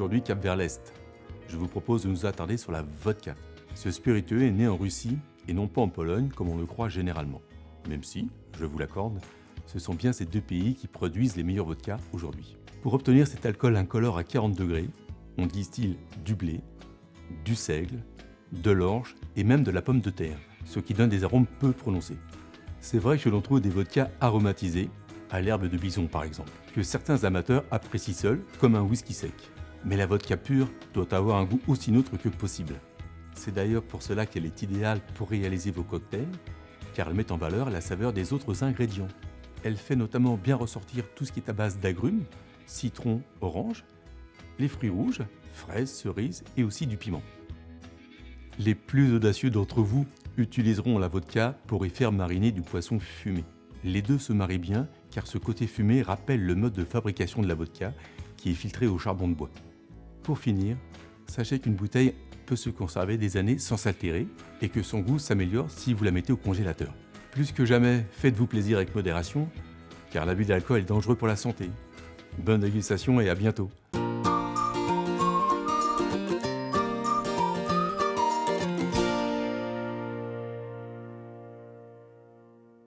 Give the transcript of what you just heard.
aujourd'hui cap vers l'Est. Je vous propose de nous attarder sur la vodka. Ce spiritueux est né en Russie et non pas en Pologne comme on le croit généralement. Même si, je vous l'accorde, ce sont bien ces deux pays qui produisent les meilleurs vodkas aujourd'hui. Pour obtenir cet alcool incolore à 40 degrés, on distille du blé, du seigle, de l'orge et même de la pomme de terre, ce qui donne des arômes peu prononcés. C'est vrai que l'on trouve des vodkas aromatisés, à l'herbe de bison par exemple, que certains amateurs apprécient seuls comme un whisky sec. Mais la vodka pure doit avoir un goût aussi neutre que possible. C'est d'ailleurs pour cela qu'elle est idéale pour réaliser vos cocktails, car elle met en valeur la saveur des autres ingrédients. Elle fait notamment bien ressortir tout ce qui est à base d'agrumes, citron, orange, les fruits rouges, fraises, cerises et aussi du piment. Les plus audacieux d'entre vous utiliseront la vodka pour y faire mariner du poisson fumé. Les deux se marient bien car ce côté fumé rappelle le mode de fabrication de la vodka qui est filtré au charbon de bois. Pour finir, sachez qu'une bouteille peut se conserver des années sans s'altérer et que son goût s'améliore si vous la mettez au congélateur. Plus que jamais, faites-vous plaisir avec modération car l'abus d'alcool est dangereux pour la santé. Bonne dégustation et à bientôt!